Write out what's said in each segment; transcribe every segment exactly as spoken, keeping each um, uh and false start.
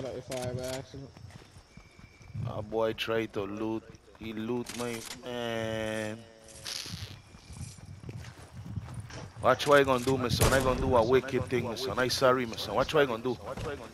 shot at your fire by accident. A boy tried to loot. He loot my man. Watch what I gonna do, my son. I gonna do a wicked thing, my son. I sorry, my son. Watch what I gonna do.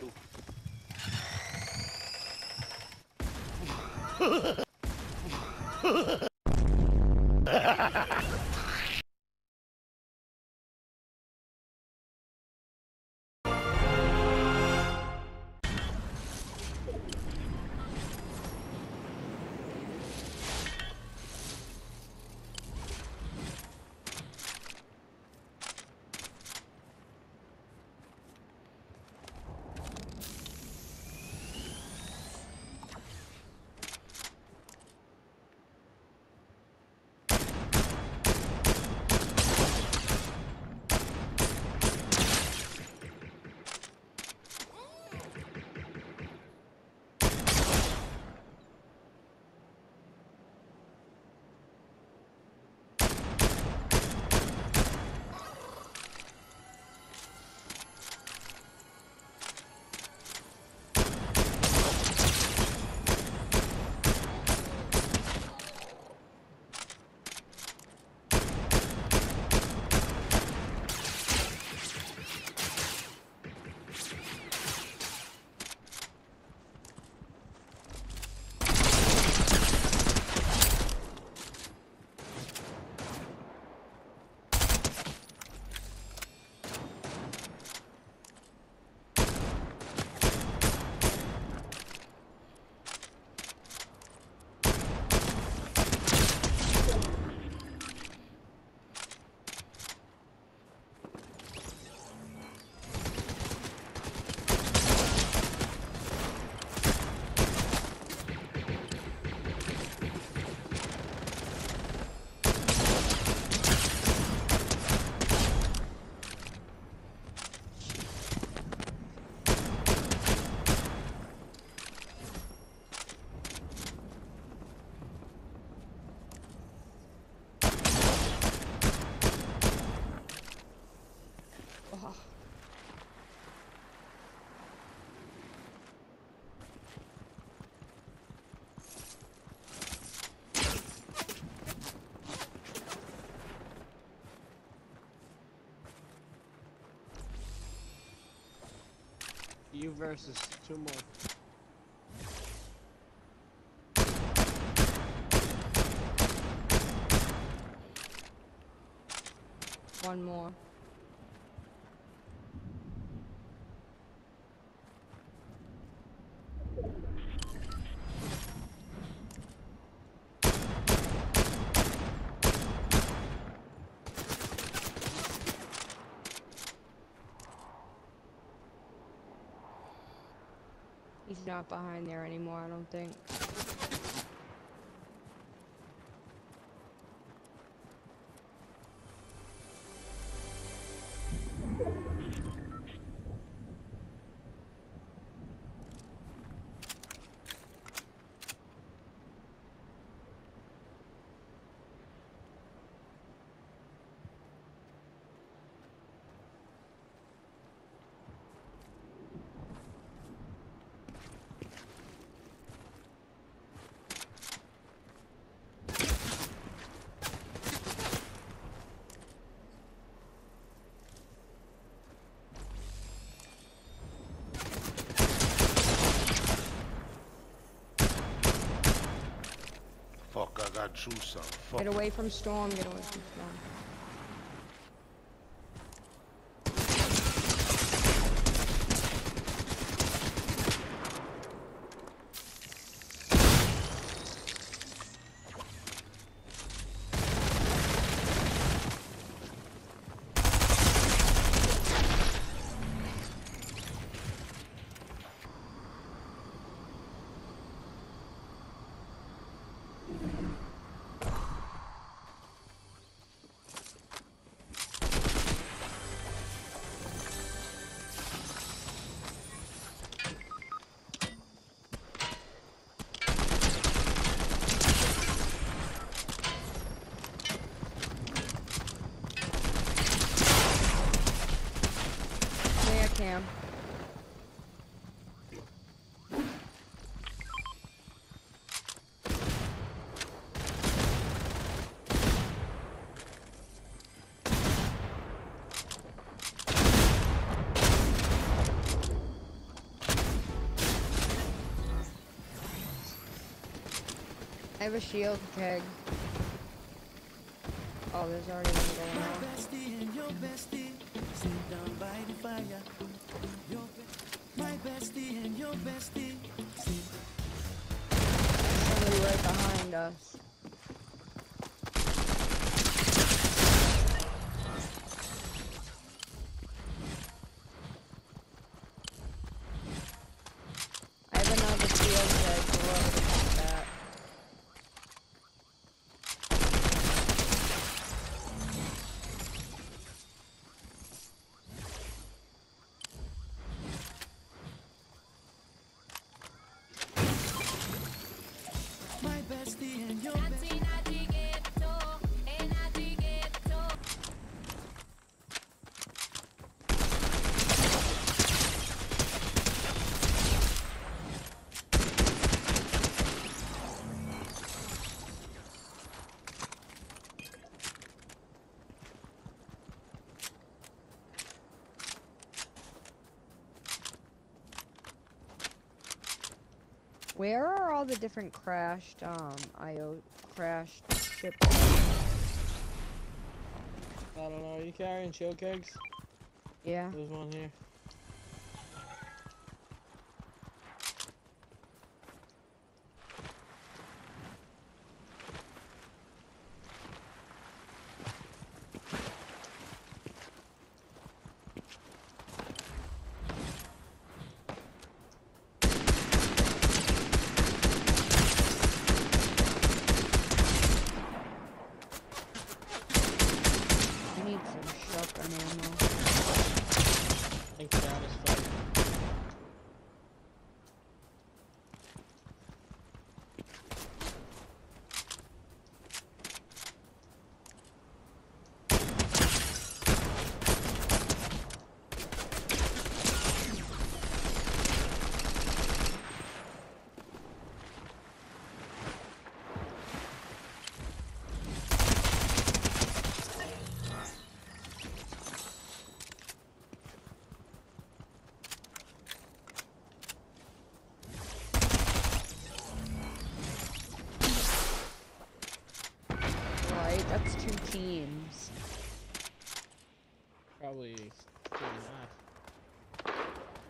Oh. You versus two more. One more. He's not behind there anymore, I don't think. Fuck, I got through some. Fuck. Get away from Storm, get away from Storm. Cam. I have a shield keg. Oh, there's already one going My on. bestie and your bestie sit down by the fire. Your be- my bestie and your bestie sit. Somebody right behind us. I have another shield keg for whoever to pop that. My bestie and your bestie. Where are all the different crashed, um, I O crashed ships? I don't know. Are you carrying shield kegs? Yeah. There's one here. I need some shotgun ammo. I think that is fun. Right, that's two teams. Probably two and a half.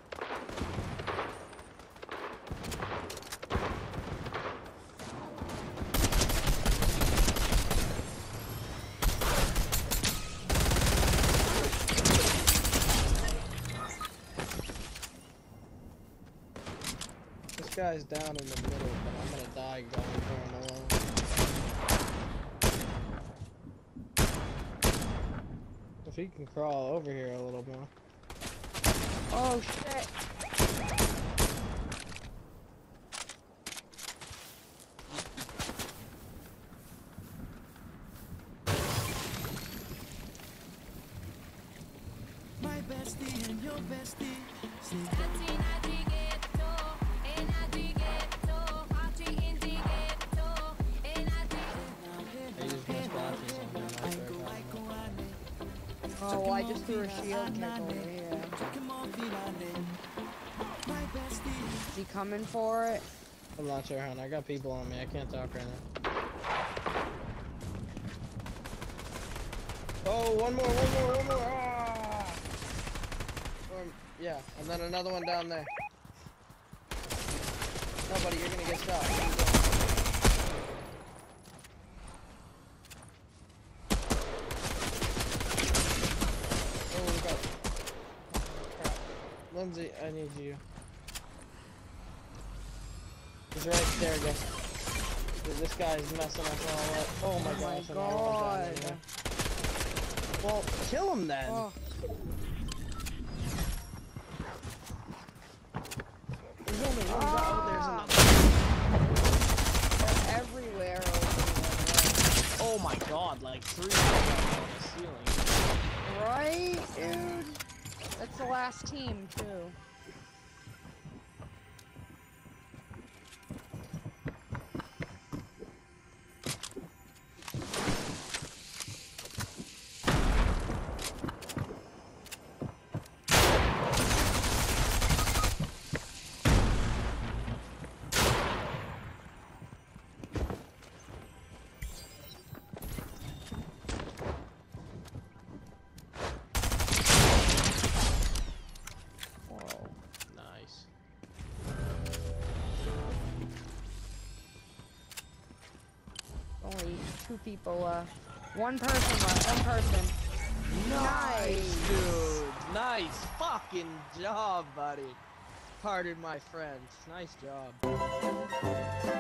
This guy's down in the middle, but I'm gonna die going for him alone. If he can crawl over here a little more. Oh shit! My bestie and your bestie sit. I use my splashes on him. That's very bad. Oh, I just threw a shield keg over here. My bestie. Is he coming for it? I'm not sure, hon. I got people on me. I can't talk right now. Oh, one more, one more, one more. Ah! Or, yeah, and then another one down there. No, buddy, you're gonna get shot. Where you going? Oh, we got. Crap. Lindsay, I need you. He's right there, guys. Dude, this guy's messing us all up. Oh my Oh my gosh, and I love that god. anyway. Well, kill him then. Oh. There's only one guy. Oh, there's Ah. another. They're everywhere over Oh my god, like three guys on the ceiling. there. Right, dude? That's the last team, too. people left. One person left. One person. Nice, dude. Nice fucking job, buddy. Pardon my French. Nice job.